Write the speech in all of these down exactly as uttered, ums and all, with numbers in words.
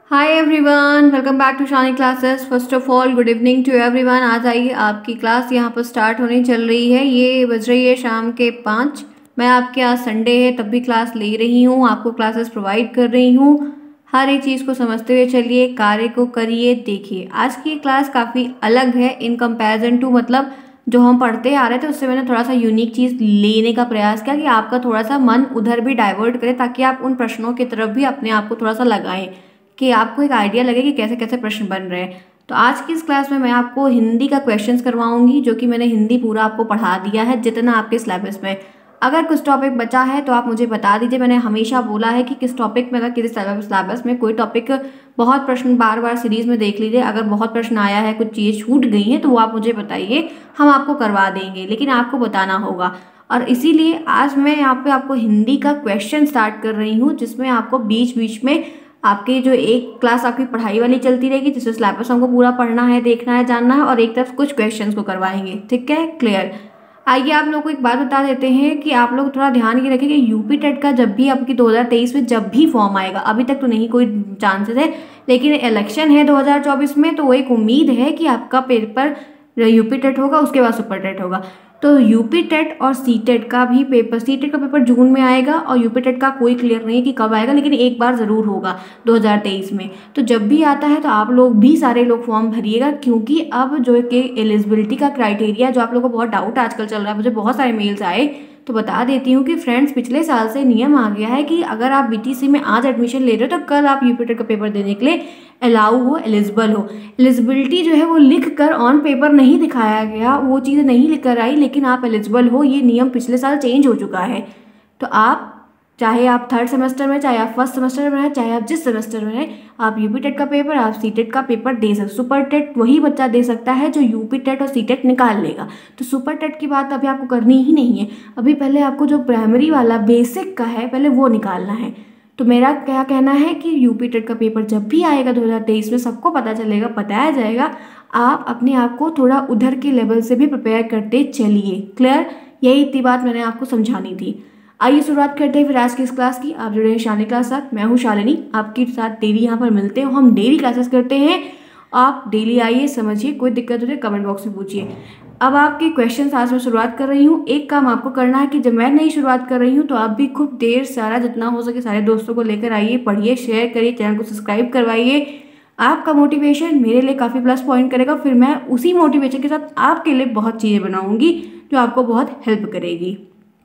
Hi everyone, welcome back to Shani classes. First of all good evening to everyone. आज आइए, आपकी class यहाँ पर स्टार्ट होने चल रही है। ये बज रही है शाम के पाँच। मैं आपके आज संडे है तब भी क्लास ले रही हूँ, आपको क्लासेस प्रोवाइड कर रही हूँ। हर एक चीज़ को समझते हुए चलिए, कार्य को करिए। देखिए, आज की क्लास काफ़ी अलग है इन कंपैरिजन टू, मतलब जो हम पढ़ते आ रहे थे उससे मैंने थोड़ा सा यूनिक चीज़ लेने का प्रयास किया कि आपका थोड़ा सा मन उधर भी डाइवर्ट करे, ताकि आप उन प्रश्नों की तरफ भी अपने आप को थोड़ा सा लगाएं, कि आपको एक आइडिया लगे कि कैसे कैसे प्रश्न बन रहे हैं। तो आज की इस क्लास में मैं आपको हिंदी का क्वेश्चंस करवाऊंगी, जो कि मैंने हिंदी पूरा आपको पढ़ा दिया है जितना आपके सिलेबस में। अगर कुछ टॉपिक बचा है तो आप मुझे बता दीजिए। मैंने हमेशा बोला है कि किस टॉपिक में, अगर किसी सिलेबस में कोई टॉपिक बहुत प्रश्न बार बार सीरीज में देख लीजिए, अगर बहुत प्रश्न आया है, कुछ चीज़ें छूट गई हैं तो वो आप मुझे बताइए, हम आपको करवा देंगे, लेकिन आपको बताना होगा। और इसीलिए आज मैं यहाँ पे आपको हिंदी का क्वेश्चन स्टार्ट कर रही हूँ, जिसमें आपको बीच बीच में आपके जो एक क्लास आपकी पढ़ाई वाली चलती रहेगी, जिसमें सिलेबस हमको पूरा पढ़ना है, देखना है, जानना है, और एक तरफ कुछ क्वेश्चंस को करवाएंगे। ठीक है, क्लियर। आइए आप लोग को एक बात बता देते हैं कि आप लोग थोड़ा ध्यान ये रखें कि यूपी टेट का जब भी आपकी दो हज़ार तेईस में जब भी फॉर्म आएगा, अभी तक तो नहीं कोई चांसेस है, लेकिन इलेक्शन है दो हज़ार चौबीस में, तो वो एक उम्मीद है कि आपका पेपर यूपी टेट होगा, उसके बाद सुपर टेट होगा। तो यूपी टेट और सी टेट का भी पेपर, सी टेट का पेपर जून में आएगा और यूपी टेट का कोई क्लियर नहीं है कि कब आएगा, लेकिन एक बार ज़रूर होगा दो हज़ार तेईस में। तो जब भी आता है तो आप लोग भी सारे लोग फॉर्म भरिएगा, क्योंकि अब जो कि एलिजिबिलिटी का क्राइटेरिया, जो आप लोगों को बहुत डाउट आजकल चल रहा है, मुझे बहुत सारे मेल्स आए, तो बता देती हूँ कि फ्रेंड्स, पिछले साल से नियम आ गया है कि अगर आप बीटीसी में आज एडमिशन ले रहे हो तो कल आप यूपी टेट का पेपर देने के लिए अलाउ हो, एलिजिबल हो। एलिजिबिलिटी जो है वो लिख कर ऑन पेपर नहीं दिखाया गया, वो चीज़ नहीं लिख कर आई, लेकिन आप एलिजिबल हो। ये नियम पिछले साल चेंज हो चुका है। तो आप, चाहे आप थर्ड सेमेस्टर में, चाहे आप फर्स्ट सेमेस्टर में हैं, चाहे आप जिस सेमेस्टर में हैं, आप यूपी टेट का पेपर, आप सी टेट का पेपर दे सकते। सुपर टेट वही बच्चा दे सकता है जो यूपी टेट और सी टेट निकाल लेगा। तो सुपर टेट की बात अभी आपको करनी ही नहीं है। अभी पहले आपको जो प्राइमरी वाला बेसिक का है, पहले वो निकालना है। तो मेरा क्या कहना है कि यूपी टेट का पेपर जब भी आएगा दो हज़ार तेईस में, सबको पता चलेगा, बताया जाएगा। आप अपने आप को थोड़ा उधर के लेवल से भी प्रिपेयर करते चलिए। क्लियर, यही इतनी बात मैंने आपको समझानी थी। आइए शुरुआत करते हैं फिर आज की इस क्लास की। आप जुड़े हैं शालिनी क्लास साथ, मैं हूँ शालिनी, आपके साथ डेली यहाँ पर मिलते हैं, हम डेली क्लासेस करते हैं। आप डेली आइए, समझिए, कोई दिक्कत हो तो कमेंट बॉक्स में पूछिए। अब आपके क्वेश्चन आज मैं शुरुआत कर रही हूँ। एक काम आपको करना है कि जब मैं नहीं शुरुआत कर रही हूँ तो आप भी खूब ढेर सारा, जितना हो सके सारे दोस्तों को लेकर आइए, पढ़िए, शेयर करिए, चैनल को सब्सक्राइब करवाइए। आपका मोटिवेशन मेरे लिए काफ़ी प्लस पॉइंट करेगा, फिर मैं उसी मोटिवेशन के साथ आपके लिए बहुत चीज़ें बनाऊँगी जो आपको बहुत हेल्प करेगी।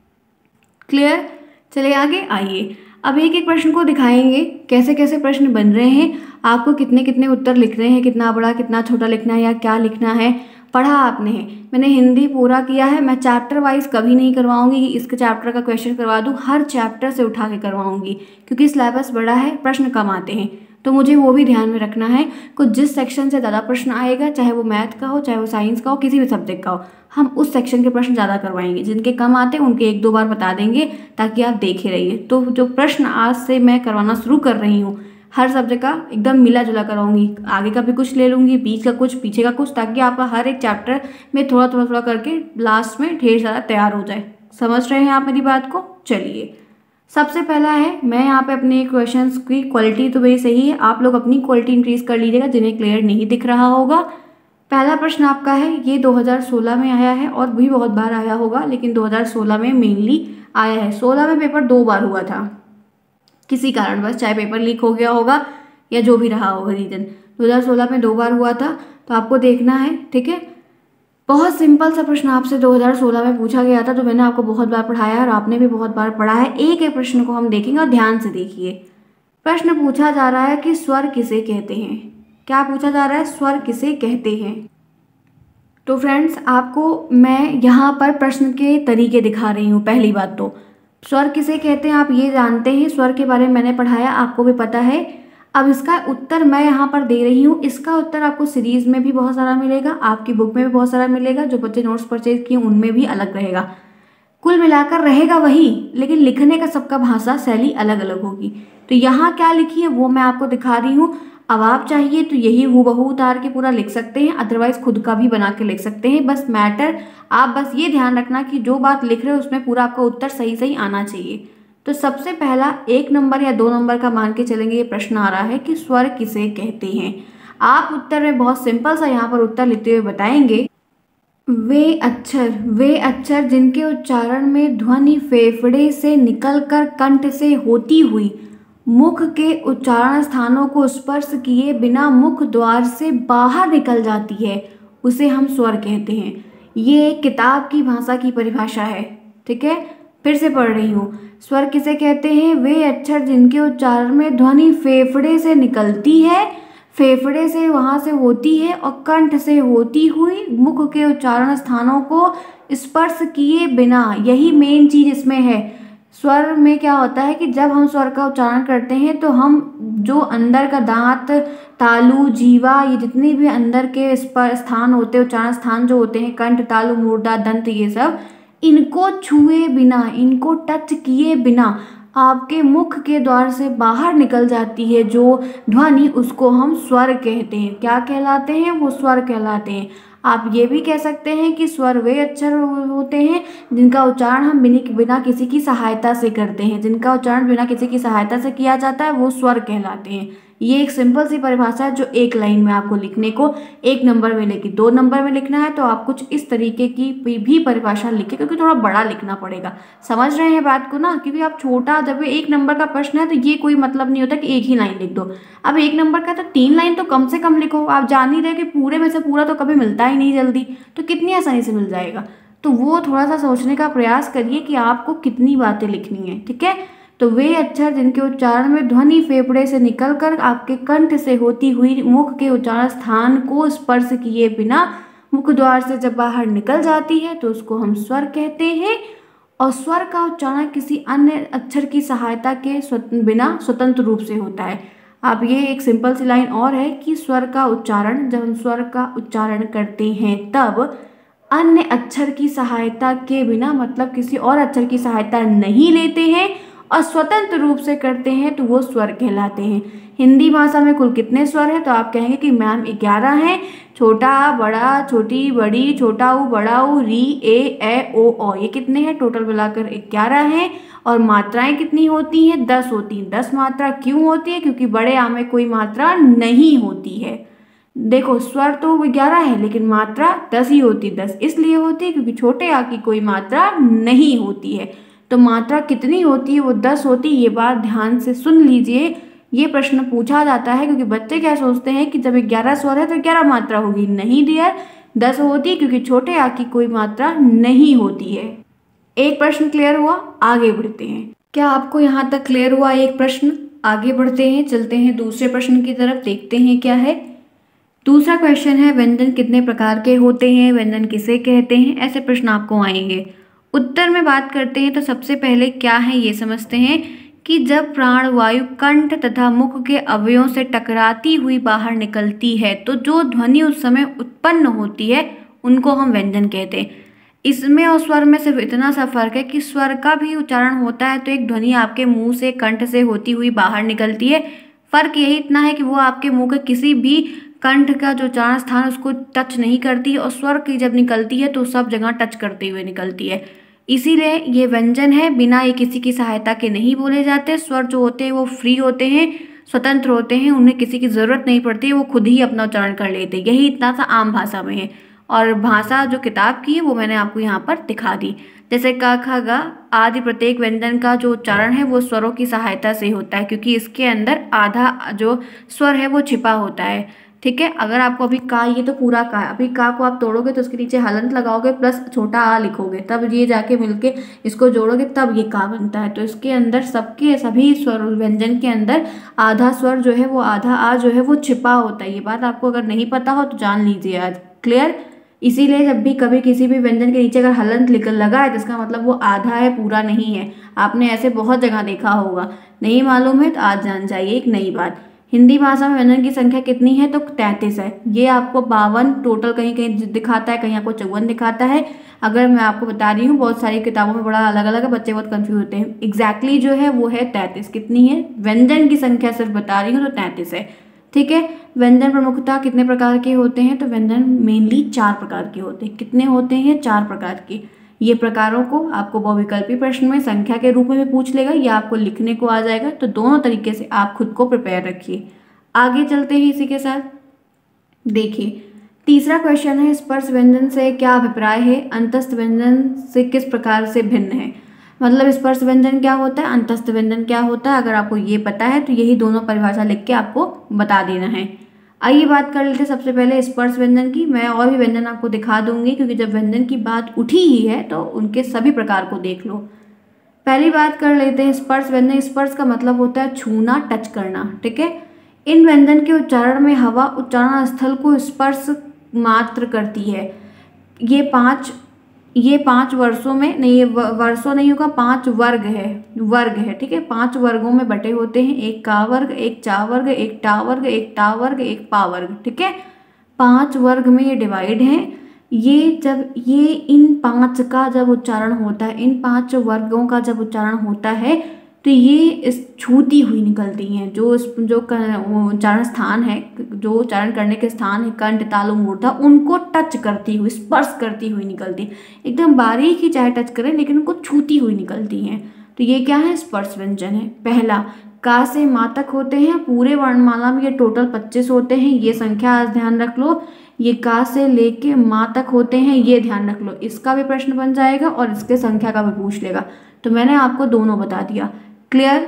क्लियर, चलिए आगे आइए। अब एक एक प्रश्न को दिखाएंगे कैसे कैसे प्रश्न बन रहे हैं, आपको कितने कितने उत्तर लिख रहे हैं, कितना बड़ा कितना छोटा लिखना है या क्या लिखना है, पढ़ा आपने है। मैंने हिंदी पूरा किया है। मैं चैप्टर वाइज कभी नहीं करवाऊंगी कि इसके चैप्टर का क्वेश्चन करवा दूं, हर चैप्टर से उठा के करवाऊंगी, क्योंकि सिलेबस बड़ा है, प्रश्न कम आते हैं, तो मुझे वो भी ध्यान में रखना है। कुछ जिस सेक्शन से ज़्यादा प्रश्न आएगा, चाहे वो मैथ का हो, चाहे वो साइंस का हो, किसी भी सब्जेक्ट का हो, हम उस सेक्शन के प्रश्न ज़्यादा करवाएंगे। जिनके कम आते हैं उनके एक दो बार बता देंगे, ताकि आप देखे रहिए। तो जो प्रश्न आज से मैं करवाना शुरू कर रही हूँ, हर सब्जेक्ट का एकदम मिला जुला कराऊंगी। आगे का भी कुछ ले लूँगी, बीच का कुछ, पीछे का कुछ, ताकि आपका हर एक चैप्टर में थोड़ा थोड़ा थोड़ा करके लास्ट में ढेर सारा तैयार हो जाए। समझ रहे हैं आप मेरी बात को? चलिए, सबसे पहला है, मैं यहाँ पे अपने क्वेश्चंस की क्वालिटी तो मेरी सही है, आप लोग अपनी क्वालिटी इंक्रीज कर लीजिएगा जिन्हें क्लियर नहीं दिख रहा होगा। पहला प्रश्न आपका है, ये दो हज़ार सोलह में आया है और भी बहुत बार आया होगा, लेकिन दो हज़ार सोलह में मेनली आया है। सोलह में पेपर दो बार हुआ था किसी कारण, बस चाहे पेपर लीक हो गया होगा या जो भी रहा होगा रीजन, दो हज़ार सोलह में दो बार हुआ था, तो आपको देखना है। ठीक है, बहुत सिंपल सा प्रश्न आपसे दो हज़ार सोलह में पूछा गया था, तो मैंने आपको बहुत बार पढ़ाया और आपने भी बहुत बार पढ़ा है। एक एक प्रश्न को हम देखेंगे और ध्यान से देखिए। प्रश्न पूछा जा रहा है कि स्वर किसे कहते हैं। क्या पूछा जा रहा है? स्वर किसे कहते हैं। तो फ्रेंड्स, आपको मैं यहाँ पर प्रश्न के तरीके दिखा रही हूँ। पहली बात तो स्वर किसे कहते हैं आप ये जानते हैं, स्वर के बारे में मैंने पढ़ाया, आपको भी पता है। अब इसका उत्तर मैं यहाँ पर दे रही हूँ। इसका उत्तर आपको सीरीज में भी बहुत सारा मिलेगा, आपकी बुक में भी बहुत सारा मिलेगा, जो बच्चे नोट्स परचेज किए उनमें भी अलग रहेगा। कुल मिलाकर रहेगा वही, लेकिन लिखने का सबका भाषा शैली अलग अलग होगी। तो यहाँ क्या लिखी है वो मैं आपको दिखा रही हूँ। अब आप चाहिए तो यही हूबहू उतार के पूरा लिख सकते हैं, अदरवाइज खुद का भी बना के लिख सकते हैं। बस मैटर, आप बस ये ध्यान रखना कि जो बात लिख रहे हो उसमें पूरा आपका उत्तर सही सही आना चाहिए। तो सबसे पहला एक नंबर या दो नंबर का मान के चलेंगे, ये प्रश्न आ रहा है कि स्वर किसे कहते हैं। आप उत्तर में बहुत सिंपल सा यहाँ पर उत्तर लिखते हुए बताएंगे, वे अक्षर वे अक्षर जिनके उच्चारण में ध्वनि फेफड़े से निकलकर कंठ से होती हुई मुख के उच्चारण स्थानों को स्पर्श किए बिना मुख द्वार से बाहर निकल जाती है, उसे हम स्वर कहते हैं। ये एक किताब की भाषा की परिभाषा है। ठीक है, फिर से पढ़ रही हूँ। स्वर किसे कहते हैं? वे अक्षर जिनके उच्चारण में ध्वनि फेफड़े से निकलती है, फेफड़े से वहाँ से होती है और कंठ से होती हुई मुख के उच्चारण स्थानों को स्पर्श किए बिना। यही मेन चीज़ इसमें है। स्वर में क्या होता है कि जब हम स्वर का उच्चारण करते हैं तो हम जो अंदर का दांत, तालु, जीवा, ये जितने भी अंदर के स्थान होते हैं, उच्चारण स्थान जो होते हैं, कंठ, तालु, मूर्धा, दंत, ये सब, इनको छुए बिना, इनको टच किए बिना आपके मुख के द्वार से बाहर निकल जाती है जो ध्वनि, उसको हम स्वर कहते हैं। क्या कहलाते हैं? वो स्वर कहलाते हैं। आप ये भी कह सकते हैं कि स्वर वे अक्षर होते हैं जिनका उच्चारण हम बिना किसी की सहायता से करते हैं। जिनका उच्चारण बिना किसी की सहायता से किया जाता है वो स्वर कहलाते हैं। ये एक सिंपल सी परिभाषा है जो एक लाइन में आपको लिखने को एक नंबर में, लेकिन दो नंबर में लिखना है तो आप कुछ इस तरीके की भी परिभाषा लिखें, क्योंकि थोड़ा बड़ा लिखना पड़ेगा। समझ रहे हैं बात को ना? क्योंकि आप छोटा, जब एक नंबर का प्रश्न है तो ये कोई मतलब नहीं होता कि एक ही लाइन लिख दो। अब एक नंबर का तो तीन लाइन तो कम से कम लिखो। आप जान ही रहे कि पूरे में से पूरा तो कभी मिलता ही नहीं जल्दी, तो कितनी आसानी से मिल जाएगा। तो वो थोड़ा सा सोचने का प्रयास करिए कि आपको कितनी बातें लिखनी है। ठीक है, तो वे अक्षर जिनके उच्चारण में ध्वनि फेफड़े से निकलकर आपके कंठ से होती हुई मुख के उच्चारण स्थान को स्पर्श किए बिना मुख द्वार से जब बाहर निकल जाती है तो उसको हम स्वर कहते हैं। और स्वर का उच्चारण किसी अन्य अक्षर की सहायता के बिना स्वतंत्र रूप से होता है। अब ये एक सिंपल सी लाइन और है कि स्वर का उच्चारण, जब हम स्वर का उच्चारण करते हैं तब अन्य अक्षर की सहायता के बिना, मतलब किसी और अक्षर की सहायता नहीं लेते हैं और स्वतंत्र रूप से करते हैं तो वो स्वर कहलाते हैं। हिंदी भाषा में कुल कितने स्वर हैं? तो आप कहेंगे कि मैम ग्यारह हैं। छोटा, बड़ा, छोटी, बड़ी, छोटा ऊ, बड़ा ऊ, री, ए, ए, ओ, औ, ये कितने हैं? टोटल मिलाकर ग्यारह हैं। और मात्राएं कितनी होती हैं? दस होती हैं। दस मात्रा क्यों होती है? क्योंकि बड़े आ में कोई मात्रा नहीं होती है। देखो, स्वर तो ग्यारह है लेकिन मात्रा दस ही होती है। दस इसलिए होती है क्योंकि छोटे आ की कोई मात्रा नहीं होती है। तो मात्रा कितनी होती है? वो दस होती है। ये बात ध्यान से सुन लीजिए। ये प्रश्न पूछा जाता है क्योंकि बच्चे क्या सोचते हैं कि जब ग्यारह स्वर है तो ग्यारह मात्रा होगी। नहीं डियर, दस होती है क्योंकि छोटे आ की कोई मात्रा नहीं होती है। एक प्रश्न क्लियर हुआ? आगे बढ़ते हैं। क्या आपको यहाँ तक क्लियर हुआ एक प्रश्न? आगे बढ़ते हैं, चलते हैं दूसरे प्रश्न की तरफ, देखते हैं क्या है। दूसरा क्वेश्चन है, व्यंजन कितने प्रकार के होते हैं? व्यंजन किसे कहते हैं? ऐसे प्रश्न आपको आएंगे। उत्तर में बात करते हैं तो सबसे पहले क्या है ये समझते हैं कि जब प्राणवायु कंठ तथा मुख के अवयवों से टकराती हुई बाहर निकलती है तो जो ध्वनि उस समय उत्पन्न होती है उनको हम व्यंजन कहते हैं। इसमें और स्वर में सिर्फ इतना सा फर्क है कि स्वर का भी उच्चारण होता है तो एक ध्वनि आपके मुंह से, कंठ से होती हुई बाहर निकलती है। फर्क यही इतना है कि वो आपके मुंह के किसी भी कंठ का जो उच्चारण स्थान उसको टच नहीं करती है, और स्वर की जब निकलती है तो सब जगह टच करते हुए निकलती है। इसीलिए ये व्यंजन है, बिना ये किसी की सहायता के नहीं बोले जाते। स्वर जो होते हैं वो फ्री होते हैं, स्वतंत्र होते हैं, उन्हें किसी की ज़रूरत नहीं पड़ती है, वो खुद ही अपना उच्चारण कर लेते हैं। यही इतना सा आम भाषा में है। और भाषा जो किताब की है वो मैंने आपको यहाँ पर दिखा दी। जैसे क, ख, ग आदि प्रत्येक व्यंजन का जो उच्चारण है वो स्वरों की सहायता से होता है, क्योंकि इसके अंदर आधा जो स्वर है वो छिपा होता है। ठीक है, अगर आपको अभी का, ये तो पूरा का है, अभी का को आप तोड़ोगे तो उसके नीचे हलंत लगाओगे प्लस छोटा आ लिखोगे, तब ये जाके मिलके इसको जोड़ोगे तब ये का बनता है। तो इसके अंदर सबके सभी स्वर व्यंजन के अंदर आधा स्वर जो है वो, आधा आ जो है वो छिपा होता है। ये बात आपको अगर नहीं पता हो तो जान लीजिए आज। क्लियर? इसीलिए जब भी कभी किसी भी व्यंजन के नीचे अगर हलंत लिख लगा है तो इसका मतलब वो आधा है, पूरा नहीं है। आपने ऐसे बहुत जगह देखा होगा। नहीं मालूम है तो आज जान जाइए एक नई बात। हिंदी भाषा में व्यंजन की संख्या कितनी है? तो तैंतीस है। ये आपको बावन टोटल कहीं कहीं दिखाता है, कहीं आपको चौवन दिखाता है। अगर मैं आपको बता रही हूँ, बहुत सारी किताबों में बड़ा अलग अलग है, बच्चे बहुत कंफ्यूज होते हैं। एग्जैक्टली जो है वो है तैंतीस। कितनी है? व्यंजन की संख्या सिर्फ बता रही हूँ तो तैंतीस है। ठीक है, व्यंजन प्रमुखता कितने प्रकार के होते हैं? तो व्यंजन मेनली चार प्रकार के होते हैं। कितने होते हैं? चार प्रकार के। ये प्रकारों को आपको बहुविकल्पी प्रश्न में संख्या के रूप में भी पूछ लेगा या आपको लिखने को आ जाएगा, तो दोनों तरीके से आप खुद को प्रिपेयर रखिए। आगे चलते हैं इसी के साथ। देखिए तीसरा क्वेश्चन है, स्पर्श व्यंजन से क्या अभिप्राय है, अंतस्थ व्यंजन से किस प्रकार से भिन्न है। मतलब स्पर्श व्यंजन क्या होता है, अंतस्थ व्यंजन क्या होता है, अगर आपको ये पता है तो यही दोनों परिभाषा लिख के आपको बता देना है। आइए बात कर लेते हैं सबसे पहले स्पर्श व्यंजन की। मैं और भी व्यंजन आपको दिखा दूंगी, क्योंकि जब व्यंजन की बात उठी ही है तो उनके सभी प्रकार को देख लो। पहली बात कर लेते हैं स्पर्श व्यंजन। स्पर्श का मतलब होता है छूना, टच करना, ठीक है। इन व्यंजन के उच्चारण में हवा उच्चारण स्थल को स्पर्श मात्र करती है। ये पांच ये पांच वर्षों में नहीं, ये वर्षों नहीं होगा, पांच वर्ग है, वर्ग है, ठीक है। पांच वर्गों में बटे होते हैं, एक का वर्ग, एक चा वर्ग, एक टा वर्ग, एक टा वर्ग, एक पा वर्ग, ठीक है। पांच वर्ग में ये डिवाइड हैं। ये जब ये इन पांच का जब उच्चारण होता है, इन पांच वर्गों का जब उच्चारण होता है तो ये इस छूती हुई निकलती हैं। जो जो उच्चारण स्थान है, जो उच्चारण करने के स्थान है, कंठ, तालु, मूर्धा, उनको टच करती हुई, स्पर्श करती हुई निकलती है। एकदम बारीक ही चाहे टच करें, लेकिन उनको छूती हुई निकलती हैं। तो ये क्या है, स्पर्श व्यंजन है। पहला, का से मा तक होते हैं। पूरे वर्णमाला में ये टोटल पच्चीस होते हैं, ये संख्या आज ध्यान रख लो। ये का से लेके मा तक होते हैं, ये ध्यान रख लो। इसका भी प्रश्न बन जाएगा और इसके संख्या का भी पूछ लेगा। तो मैंने आपको दोनों बता दिया। क्लियर,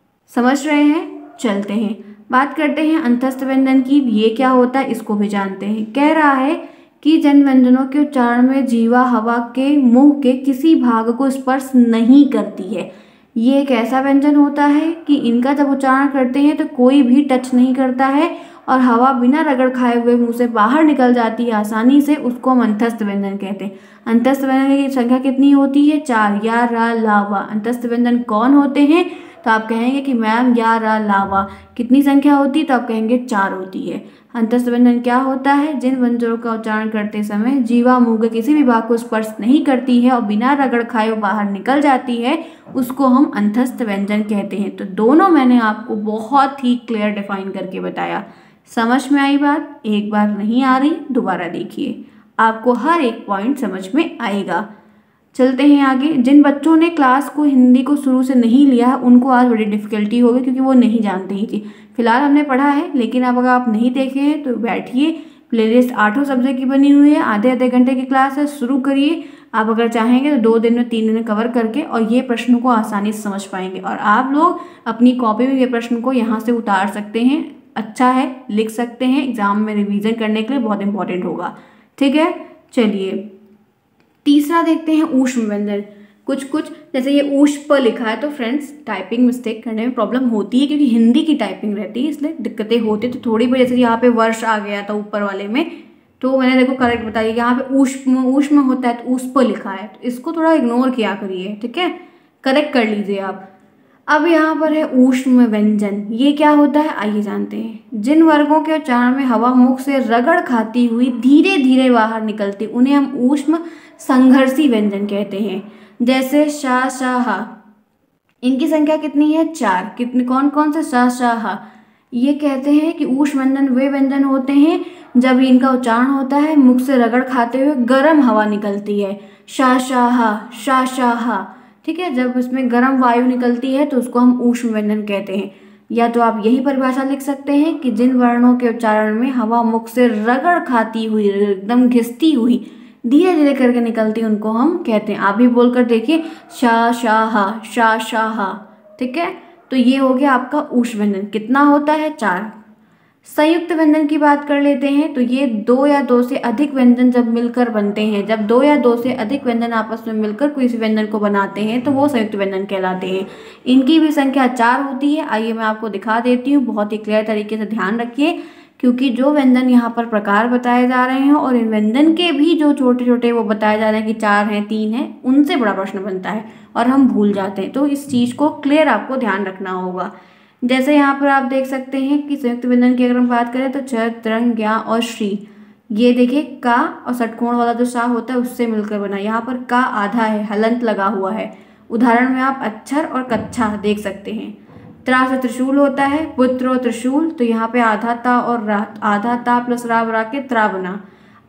समझ रहे हैं। चलते हैं, बात करते हैं अंतस्थ व्यंजन की। ये क्या होता है इसको भी जानते हैं। कह रहा है कि जन व्यंजनों के उच्चारण में जीवा हवा के मुंह के किसी भाग को स्पर्श नहीं करती है। ये एक ऐसा व्यंजन होता है कि इनका जब उच्चारण करते हैं तो कोई भी टच नहीं करता है और हवा बिना रगड़ खाए हुए मुंह से बाहर निकल जाती है आसानी से, उसको हम अंतस्थ व्यंजन कहते हैं। अंतस्थ व्यंजन की संख्या कितनी होती है, चार, या, रा, ला, वा। अंतस्थ व्यंजन कौन होते हैं, तो आप कहेंगे कि मैम या, रा, ला, वा कितनी संख्या होती है, तो आप कहेंगे चार होती है। अंतस्थ व्यंजन क्या होता है, जिन व्यंजनों का उच्चारण करते समय जीवा मुंह के किसी भी भाग को स्पर्श नहीं करती है और बिना रगड़ खाए बाहर निकल जाती है, उसको हम अंतस्थ व्यंजन कहते हैं। तो दोनों मैंने आपको बहुत ही क्लियर डिफाइन करके बताया। समझ में आई बात? एक बार नहीं आ रही दोबारा देखिए, आपको हर एक पॉइंट समझ में आएगा। चलते हैं आगे। जिन बच्चों ने क्लास को हिंदी को शुरू से नहीं लिया है उनको आज बड़ी डिफिकल्टी होगी, क्योंकि वो नहीं जानते ही थी। फिलहाल हमने पढ़ा है, लेकिन अब अगर आप नहीं देखे हैं तो बैठिए, प्लेलिस्ट आठों सब्जेक्ट की बनी हुई है, आधे आधे घंटे की क्लास है, शुरू करिए। आप अगर चाहेंगे तो दो दिन में, तीन दिन में कवर करके और ये प्रश्नों को आसानी से समझ पाएंगे। और आप लोग अपनी कॉपी में ये प्रश्न को यहाँ से उतार सकते हैं, अच्छा है, लिख सकते हैं, एग्जाम में रिवीजन करने के लिए बहुत इंपॉर्टेंट होगा। ठीक है, चलिए तीसरा देखते हैं ऊष्म व्यंजन। कुछ कुछ जैसे ये ऊष्प लिखा है तो फ्रेंड्स टाइपिंग मिस्टेक करने में प्रॉब्लम होती है, क्योंकि हिंदी की टाइपिंग रहती है, इसलिए दिक्कतें होती है। तो थोड़ी बहुत जैसे यहाँ पे वर्ष आ गया था ऊपर वाले में, तो मैंने देखो करेक्ट बताइए, यहाँ पे ऊष्म ऊष्म होता है तो ऊष्प लिखा है, तो इसको थोड़ा इग्नोर किया करिए, ठीक है, करेक्ट कर लीजिए आप। अब यहाँ पर है ऊष्म व्यंजन। ये क्या होता है आइए जानते हैं। जिन वर्गों के उच्चारण में हवा मुख से रगड़ खाती हुई धीरे धीरे बाहर निकलती, उन्हें हम ऊष्म संघर्षी व्यंजन कहते हैं। जैसे शा, शा, हा, इनकी संख्या कितनी है, चार। कितने, कौन कौन से, शा, शा, हा। ये कहते हैं कि ऊष्म व्यंजन वे व्यंजन होते हैं जब इनका उच्चारण होता है मुख से रगड़ खाते हुए गर्म हवा निकलती है। शा, शा, हा, शा, शा, हा, ठीक है। जब उसमें गर्म वायु निकलती है तो उसको हम ऊष्म व्यंजन कहते हैं। या तो आप यही परिभाषा लिख सकते हैं कि जिन वर्णों के उच्चारण में हवा मुख से रगड़ खाती हुई, एकदम घिसती हुई, धीरे धीरे करके निकलती, उनको हम कहते हैं। आप भी बोलकर देखिए, शा, शा, हा, शा, शा, हा, ठीक है। तो ये हो गया आपका ऊष्म व्यंजन। कितना होता है, चार। संयुक्त व्यंजन की बात कर लेते हैं तो ये दो या दो से अधिक व्यंजन जब मिलकर बनते हैं, जब दो या दो से अधिक व्यंजन आपस में मिलकर किसी व्यंजन को बनाते हैं तो वो संयुक्त व्यंजन कहलाते हैं। इनकी भी संख्या चार होती है। आइए मैं आपको दिखा देती हूँ, बहुत ही क्लियर तरीके से ध्यान रखिए, क्योंकि जो व्यंजन यहाँ पर प्रकार बताए जा रहे हैं और इन व्यंजन के भी जो छोटे छोटे वो बताए जा रहे हैं कि चार हैं, तीन हैं, उनसे बड़ा प्रश्न बनता है और हम भूल जाते हैं। तो इस चीज़ को क्लियर आपको ध्यान रखना होगा। जैसे यहाँ पर आप देख सकते हैं कि संयुक्त व्यंजन की अगर हम बात करें तो छ, त्रंग, ज्ञा और श्री, ये देखिए का और षटकोण वाला जो सा होता है उससे मिलकर बना। यहाँ पर का आधा है, हलंत लगा हुआ है। उदाहरण में आप अक्षर और कच्छा देख सकते हैं। त्रा से त्रिशूल होता है, पुत्र और त्रिशूल, तो यहाँ पे आधा ता और रा, आधा ता प्लस रा बरा के त्रा बना।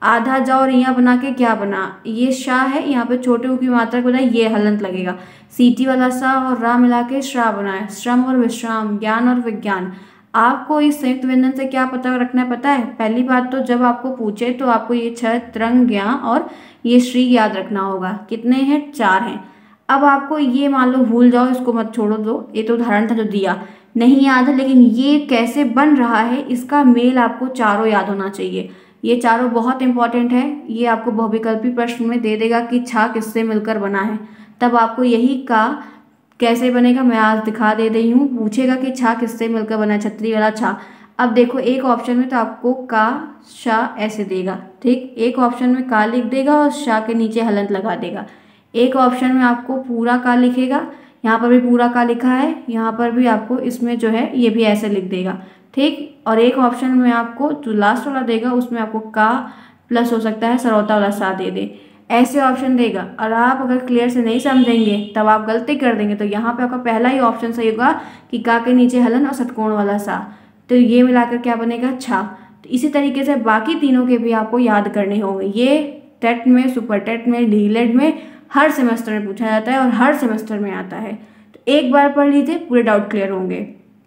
आधा जा और यहाँ बना के क्या बना, ये शा है, यहाँ पे छोटे ऊ की मात्रा को ये हलंत लगेगा, सीटी वाला सा और रा मिला के श्रा बना है, श्रम और विश्राम, ज्ञान और विज्ञान। आपको इस संयुक्त व्यंजन से क्या पता रखना है पता है? पहली बात तो जब आपको पूछे तो आपको ये छ त्रंग ज्ञा और ये श्री याद रखना होगा। कितने हैं? चार हैं। अब आपको ये मान लो भूल जाओ, इसको मत छोड़ो, दो ये तो उदाहरण था जो दिया, नहीं याद है, लेकिन ये कैसे बन रहा है इसका मेल आपको चारों याद होना चाहिए। ये चारों बहुत इंपॉर्टेंट है, ये आपको बहुविकल्पी प्रश्न में दे देगा कि छा किससे मिलकर बना है, तब आपको यही का कैसे बनेगा मैं आज दिखा दे रही हूँ। पूछेगा कि छा किससे मिलकर बना है, छतरी वाला छा। अब देखो एक ऑप्शन में तो आपको का शा ऐसे देगा, ठीक, एक ऑप्शन में का लिख देगा और शा के नीचे हलंत लगा देगा, एक ऑप्शन में आपको पूरा का लिखेगा, यहाँ पर भी पूरा का लिखा है, यहाँ पर भी आपको इसमें जो है ये भी ऐसे लिख देगा, ठीक। और एक ऑप्शन में आपको जो लास्ट वाला देगा उसमें आपको का प्लस हो सकता है सरौता वाला सा दे दे, ऐसे ऑप्शन देगा। और आप अगर क्लियर से नहीं समझेंगे तब आप गलती कर देंगे। तो यहाँ पे आपका पहला ही ऑप्शन सही होगा कि का के नीचे हलन और षटकोण वाला सा, तो ये मिलाकर क्या बनेगा? छा। तो इसी तरीके से बाकी तीनों के भी आपको याद करने होंगे। ये टेट में, सुपर टेट में, डीएलएड में हर सेमेस्टर में पूछा जाता है और हर सेमेस्टर में आता है। तो एक बार पढ़ लीजिए, पूरे डाउट क्लियर होंगे।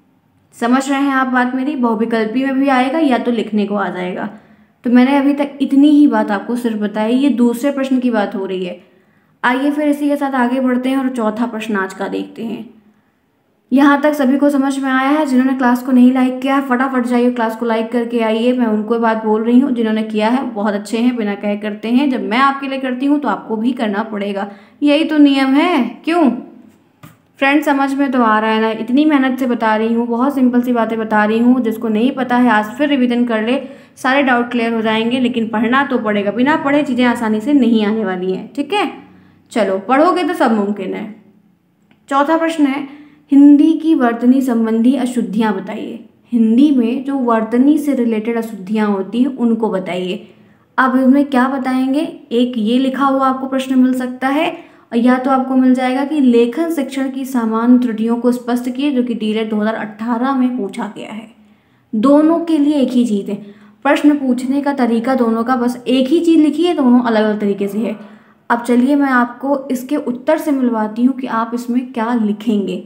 समझ रहे हैं आप बात मेरी? बहुविकल्पी में भी आएगा या तो लिखने को आ जाएगा। तो मैंने अभी तक इतनी ही बात आपको सिर्फ बताई, ये दूसरे प्रश्न की बात हो रही है। आइए फिर इसी के साथ आगे बढ़ते हैं और चौथा प्रश्न आज का देखते हैं। यहाँ तक सभी को समझ में आया है? जिन्होंने क्लास को नहीं लाइक किया फटाफट जाइए क्लास को लाइक करके आइए, मैं उनको बात बोल रही हूँ। जिन्होंने किया है बहुत अच्छे हैं, बिना कहे करते हैं। जब मैं आपके लिए करती हूँ तो आपको भी करना पड़ेगा, यही तो नियम है। क्यों फ्रेंड, समझ में तो आ रहा है ना? इतनी मेहनत से बता रही हूँ, बहुत सिंपल सी बातें बता रही हूँ। जिसको नहीं पता है आज फिर रिवीजन कर ले, सारे डाउट क्लियर हो जाएंगे। लेकिन पढ़ना तो पड़ेगा, बिना पढ़े चीज़ें आसानी से नहीं आने वाली हैं, ठीक है? चलो पढ़ोगे तो सब मुमकिन है। चौथा प्रश्न है, हिंदी की वर्तनी संबंधी अशुद्धियाँ बताइए। हिंदी में जो वर्तनी से रिलेटेड अशुद्धियाँ होती हैं उनको बताइए। अब इसमें क्या बताएंगे? एक ये लिखा हुआ आपको प्रश्न मिल सकता है, या तो आपको मिल जाएगा कि लेखन शिक्षण की सामान्य त्रुटियों को स्पष्ट किए, जो कि डीएलएड दो हज़ार अठारह में पूछा गया है। दोनों के लिए एक ही चीज़ है, प्रश्न पूछने का तरीका दोनों का बस एक ही चीज़ लिखी है, दोनों अलग अलग तरीके से है। अब चलिए मैं आपको इसके उत्तर से मिलवाती हूँ कि आप इसमें क्या लिखेंगे।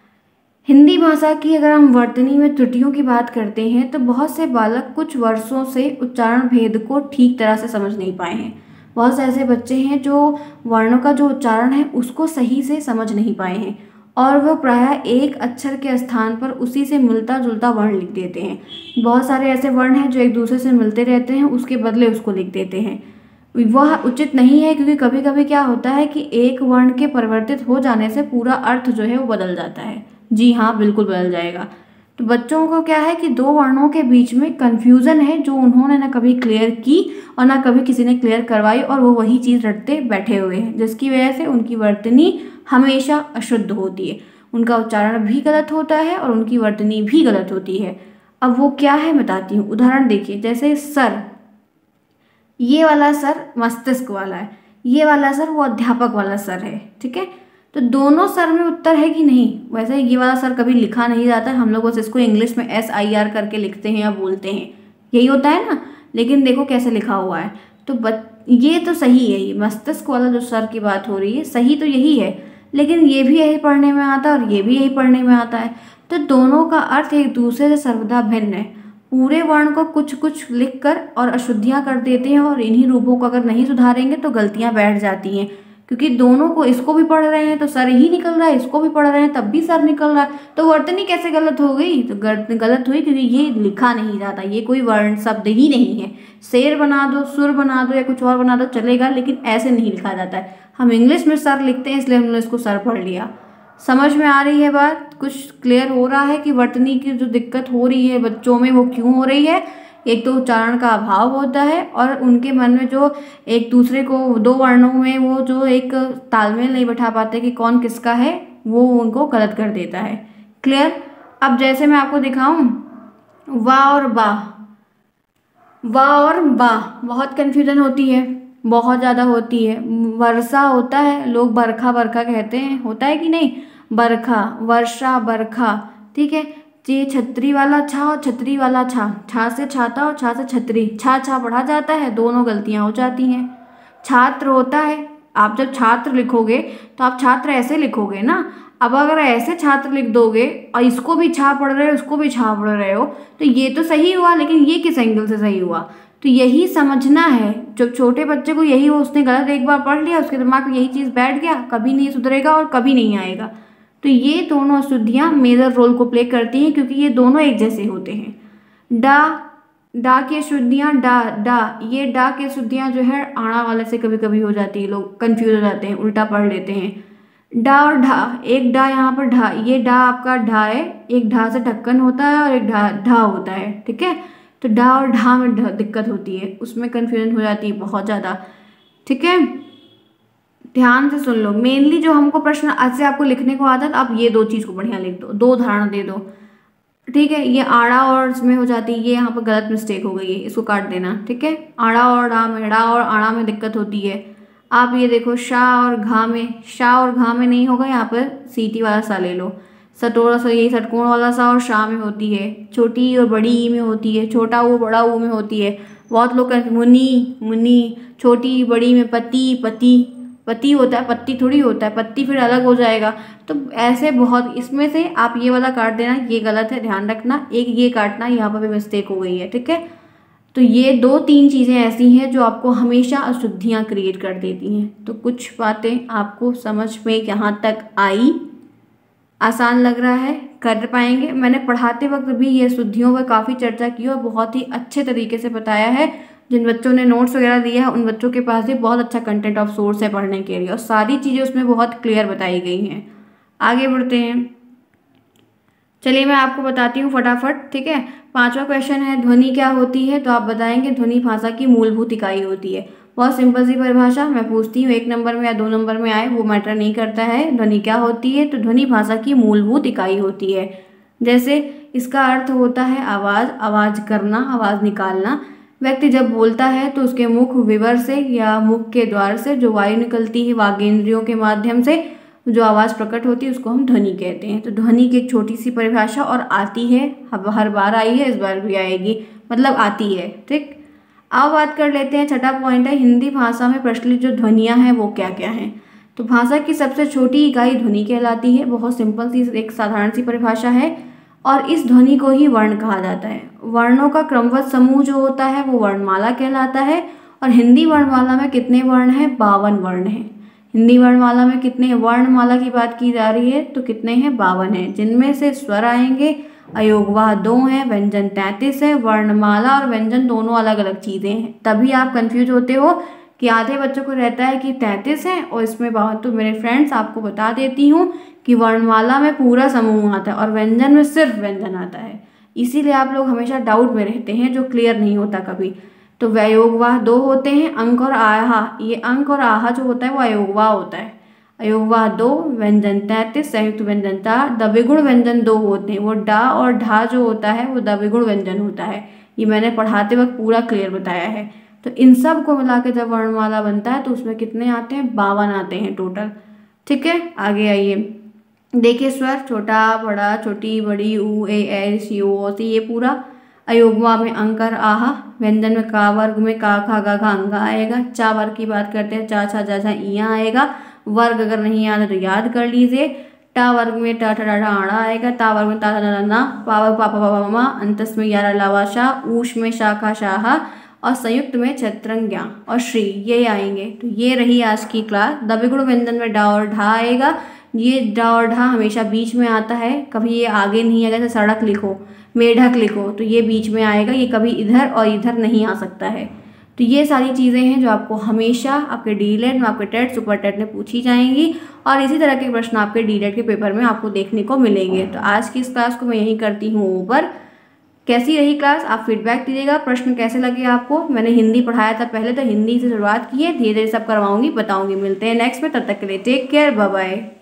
हिंदी भाषा की अगर हम वर्तनी में त्रुटियों की बात करते हैं तो बहुत से बालक कुछ वर्षों से उच्चारण भेद को ठीक तरह से समझ नहीं पाए हैं। बहुत से ऐसे बच्चे हैं जो वर्णों का जो उच्चारण है उसको सही से समझ नहीं पाए हैं और वो प्रायः एक अक्षर के स्थान पर उसी से मिलता जुलता वर्ण लिख देते हैं। बहुत सारे ऐसे वर्ण हैं जो एक दूसरे से मिलते रहते हैं, उसके बदले उसको लिख देते हैं। वह उचित नहीं है, क्योंकि कभी कभी क्या होता है कि एक वर्ण के परिवर्तित हो जाने से पूरा अर्थ जो है वो बदल जाता है। जी हाँ, बिल्कुल बदल जाएगा। तो बच्चों को क्या है कि दो वर्णों के बीच में कन्फ्यूज़न है, जो उन्होंने ना कभी क्लियर की और ना कभी किसी ने क्लियर करवाई, और वो वही चीज़ रटते बैठे हुए हैं, जिसकी वजह से उनकी वर्तनी हमेशा अशुद्ध होती है। उनका उच्चारण भी गलत होता है और उनकी वर्तनी भी गलत होती है। अब वो क्या है बताती हूँ। उदाहरण देखिए, जैसे सर, ये वाला सर मस्तिष्क वाला है, ये वाला सर वो अध्यापक वाला सर है, ठीक है? तो दोनों सर में उत्तर है कि नहीं? वैसे ये वाला सर कभी लिखा नहीं जाता, हम लोग बस इसको इंग्लिश में एस आई आर करके लिखते हैं या बोलते हैं, यही होता है ना। लेकिन देखो कैसे लिखा हुआ है। तो बच ये तो सही है, ये मस्तिष्क वाला जो सर की बात हो रही है सही तो यही है, लेकिन ये भी यही पढ़ने में आता है और ये भी यही पढ़ने में आता है। तो दोनों का अर्थ एक दूसरे से सर्वदा भिन्न है। पूरे वर्ण को कुछ कुछ लिख कर और अशुद्धियाँ कर देते हैं, और इन्हीं रूपों को अगर नहीं सुधारेंगे तो गलतियाँ बैठ जाती हैं। क्योंकि दोनों को, इसको भी पढ़ रहे हैं तो सर ही निकल रहा है, इसको भी पढ़ रहे हैं तब भी सर निकल रहा है, तो वर्तनी कैसे गलत हो गई? तो गलत हुई क्योंकि ये लिखा नहीं जाता, ये कोई वर्ण शब्द ही नहीं है। शेर बना दो, सुर बना दो या कुछ और बना दो चलेगा, लेकिन ऐसे नहीं लिखा जाता है। हम इंग्लिश में सर लिखते हैं, इसलिए हमने इसको सर पढ़ लिया। समझ में आ रही है बात? कुछ क्लियर हो रहा है कि वर्तनी की जो दिक्कत हो रही है बच्चों में वो क्यों हो रही है? एक तो उच्चारण का अभाव होता है, और उनके मन में जो एक दूसरे को, दो वर्णों में वो जो एक तालमेल नहीं बैठा पाते कि कौन किसका है, वो उनको गलत कर देता है। क्लियर? अब जैसे मैं आपको दिखाऊं, वाह और बा, वाह और बा बहुत कन्फ्यूजन होती है, बहुत ज़्यादा होती है। वर्षा होता है, लोग बरखा बरखा कहते हैं, होता है कि नहीं? बरखा, वर्षा, बरखा, ठीक है। ये छतरी वाला छा और छतरी वाला छा, छा से छाता और छा से छतरी, छा छा पढ़ा जाता है, दोनों गलतियां हो जाती हैं। छात्र होता है, आप जब छात्र लिखोगे तो आप छात्र ऐसे लिखोगे ना। अब अगर ऐसे छात्र लिख दोगे और इसको भी छा पढ़ रहे हो उसको भी छा पढ़ रहे हो तो ये तो सही हुआ, लेकिन ये किस एंगल से सही हुआ? तो यही समझना है। जब छोटे बच्चे को यही, वो उसने गलत एक बार पढ़ लिया, उसके दिमाग में यही चीज़ बैठ गया, कभी नहीं सुधरेगा और कभी नहीं आएगा। तो ये दोनों अशुद्धियाँ मेजर रोल को प्ले करती हैं, क्योंकि ये दोनों एक जैसे होते हैं। डा, डा की अशुद्धियाँ, डा डा ये डा की अशुद्धियाँ जो है आड़ा वाले से कभी कभी हो जाती है, लोग कंफ्यूज हो जाते हैं, उल्टा पढ़ लेते हैं। डा और ढा, एक डा यहाँ पर ढा, ये डा आपका ढा है, एक ढा से ढक्कन होता है और एक ढा ढा होता है, ठीक है। तो डा और ढा में दिक्कत होती है, उसमें कन्फ्यूजन हो जाती है बहुत ज़्यादा, ठीक है। ध्यान से सुन लो, मेनली जो हमको प्रश्न आज से आपको लिखने को आता है, आप ये दो चीज़ को बढ़िया लिख दो, दो उदाहरण दे दो, ठीक है। ये आड़ा और इसमें हो जाती है, ये यहाँ पर गलत मिस्टेक हो गई है, इसको काट देना, ठीक है। आड़ा और डा में, डा और आड़ा में दिक्कत होती है। आप ये देखो शाह और घा में, शाह और घा में नहीं होगा, यहाँ पर सीटी वाला सा ले लो। सटोरा सा, यही षटकोण वाला सा और शाह में होती है। छोटी और बड़ी ई में होती है, छोटा ऊ बड़ा ऊ में होती है। बहुत लोग कहते मुनि मुनि, छोटी बड़ी में पति पति, पति होता है, पत्ती थोड़ी होता है, पत्ती फिर अलग हो जाएगा। तो ऐसे बहुत, इसमें से आप ये वाला काट देना, ये गलत है, ध्यान रखना। एक ये काटना, यहाँ पर भी मिस्टेक हो गई है, ठीक है। तो ये दो तीन चीज़ें ऐसी हैं जो आपको हमेशा अशुद्धियाँ क्रिएट कर देती हैं। तो कुछ बातें आपको समझ में यहाँ तक आई? आसान लग रहा है, कर पाएंगे? मैंने पढ़ाते वक्त भी ये अशुद्धियों पर काफ़ी चर्चा की और बहुत ही अच्छे तरीके से बताया है। जिन बच्चों ने नोट्स वगैरह दिया है उन बच्चों के पास भी बहुत अच्छा कंटेंट ऑफ सोर्स है पढ़ने के लिए, और सारी चीज़ें उसमें बहुत क्लियर बताई गई हैं। आगे बढ़ते हैं, चलिए मैं आपको बताती हूँ फटाफट, ठीक है। पांचवा क्वेश्चन है, ध्वनि क्या होती है? तो आप बताएंगे ध्वनि भाषा की मूलभूत इकाई होती है। बहुत सिंपल सी परिभाषा, मैं पूछती हूँ एक नंबर में या दो नंबर में आए वो मैटर नहीं करता है। ध्वनि क्या होती है? तो ध्वनि भाषा की मूलभूत इकाई होती है। जैसे इसका अर्थ होता है आवाज़, आवाज़ करना, आवाज़ निकालना। व्यक्ति जब बोलता है तो उसके मुख विवर से या मुख के द्वार से जो वायु निकलती है, वागेंद्रियों के माध्यम से जो आवाज़ प्रकट होती है उसको हम ध्वनि कहते हैं। तो ध्वनि की एक छोटी सी परिभाषा, और आती है, हर बार आई है, इस बार भी आएगी, मतलब आती है, ठीक। अब बात कर लेते हैं, छठा पॉइंट है, हिंदी भाषा में प्रचलित जो ध्वनियाँ हैं वो क्या क्या हैं? तो भाषा की सबसे छोटी इकाई ध्वनि कहलाती है। बहुत सिंपल सी एक साधारण सी परिभाषा है, और इस ध्वनि को ही वर्ण कहा जाता है। वर्णों का क्रमबद्ध समूह जो होता है वो वर्णमाला कहलाता है। और हिंदी वर्णमाला में कितने वर्ण हैं? बावन वर्ण हैं। हिंदी वर्णमाला में कितने, वर्णमाला की बात की जा रही है तो कितने हैं? बावन हैं, जिनमें से स्वर आएंगे, अयोगवाह दो हैं, व्यंजन तैंतीस है। वर्णमाला और व्यंजन दोनों अलग अलग चीज़ें हैं, तभी आप कंफ्यूज होते हो कि आधे बच्चों को रहता है कि तैंतीस है और इसमें बावन। तो मेरे फ्रेंड्स आपको बता देती हूँ कि वर्णमाला में पूरा समूह आता है और व्यंजन में सिर्फ व्यंजन आता है। इसीलिए आप लोग हमेशा डाउट में रहते हैं, जो क्लियर नहीं होता कभी। तो अयोगवाह दो होते हैं, अंक और आहा, ये अंक और आहा जो होता है वो अयोगवाह होता है। अयोगवाह दो, व्यंजन तैंतीस, संयुक्त व्यंजन चार, द्विगुण व्यंजन दो होते हैं, वो डा और ढा जो होता है वो द्विगुण व्यंजन होता है। ये मैंने पढ़ाते वक्त पूरा क्लियर बताया है। तो इन सब को मिला के जब वर्णमाला बनता है तो उसमें कितने आते हैं? बावन आते हैं टोटल, ठीक है। आगे आइए, देखिए स्वर, छोटा बड़ा, छोटी बड़ी, ऊ ए ए सी ओ सी, ये पूरा। अयोगवा में अंकर आहा, व्यंजन में का वर्ग में का खा गा घा अंगा आएगा। चा वर्ग की बात करते हैं, चा छा जा झा इया आएगा। वर्ग अगर नहीं आता तो याद कर लीजिए। टा वर्ग में टा ठा डा आड़ा आएगा। ता वर्ग में ता ता ना, पा वर्ग पापा पापा मा, अंतस में यारा लावा शाह, ऊष में शाखा शाहा, और संयुक्त में छत्रंग्या और श्री, ये आएंगे। तो ये रही आज की क्लास। द्विगुण व्यंजन में डा और ढा आएगा। ये डा और ढा हमेशा बीच में आता है, कभी ये आगे नहीं आएगा। जैसे सड़क लिखो, मेढक लिखो, तो ये बीच में आएगा, ये कभी इधर और इधर नहीं आ सकता है। तो ये सारी चीज़ें हैं जो आपको हमेशा आपके डीलेट में, आपके टेट, सुपर टेट में पूछी जाएंगी, और इसी तरह के प्रश्न आपके डीलेट के पेपर में आपको देखने को मिलेंगे। तो आज की इस क्लास को मैं यही करती हूँ ऊपर। कैसी रही क्लास, आप फीडबैक दीजिएगा। प्रश्न कैसे लगे आपको? मैंने हिंदी पढ़ाया था पहले, तो हिंदी से शुरुआत की है, धीरे धीरे सब करवाऊंगी, बताऊंगी। मिलते हैं नेक्स्ट में, तब तक के लिए टेक केयर, बाय बाय।